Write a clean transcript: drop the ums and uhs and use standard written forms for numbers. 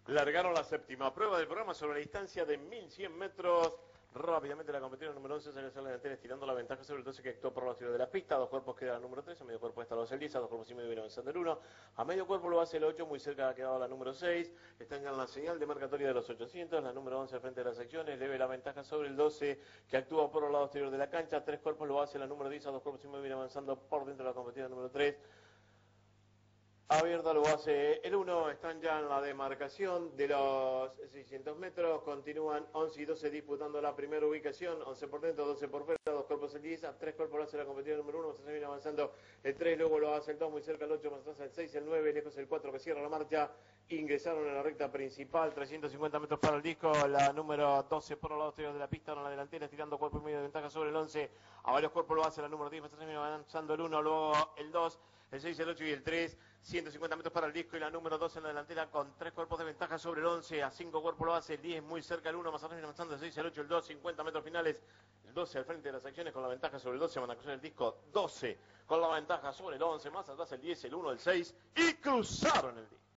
Largaron la séptima prueba del programa sobre la distancia de 1100 metros. Rápidamente la competición número 11 sale a la delantera estirando la ventaja sobre el 12 que actuó por los tiros de la pista. Dos cuerpos queda la número 3, a medio cuerpo está el 12 el 10, a dos cuerpos y medio viene avanzando el 1. A medio cuerpo lo hace el 8, muy cerca ha quedado la número 6. Están ya en la señal de marcatoria de los 800, la número 11 al frente de las secciones, leve la ventaja sobre el 12 que actúa por los lados exteriores de la cancha. Tres cuerpos lo hace la número 10, a dos cuerpos y medio viene avanzando por dentro de la competición número 3. Abierta lo hace el 1, están ya en la demarcación de los 600 metros, continúan 11 y 12 disputando la primera ubicación, 11 por dentro, 12 por fuera, dos cuerpos el 10, a tres cuerpos lo hace la competición número 1, se viene avanzando el 3, luego lo hace el 2, muy cerca el 8, más atrás el 6, el 9, lejos el 4 que cierra la marcha, ingresaron en la recta principal, 350 metros para el disco, la número 12 por los lados exteriores de la pista, ahora en la delantera, tirando cuerpo y medio de ventaja sobre el 11, a varios cuerpos lo hace la número 10, más atrás viene avanzando el 1, luego el 2, el 6, el 8 y el 3, 150 metros para el disco y la número 2 en la delantera con tres cuerpos de ventaja sobre el 11, a 5 cuerpos lo hace el 10, muy cerca el 1, más atrás viene avanzando el 6, el 8, el 2, 50 metros finales, el 12 al frente de las acciones con la ventaja sobre el 12, van a cruzar el disco 12 con la ventaja sobre el 11, más atrás el 10, el 1, el 6 y cruzaron el 10.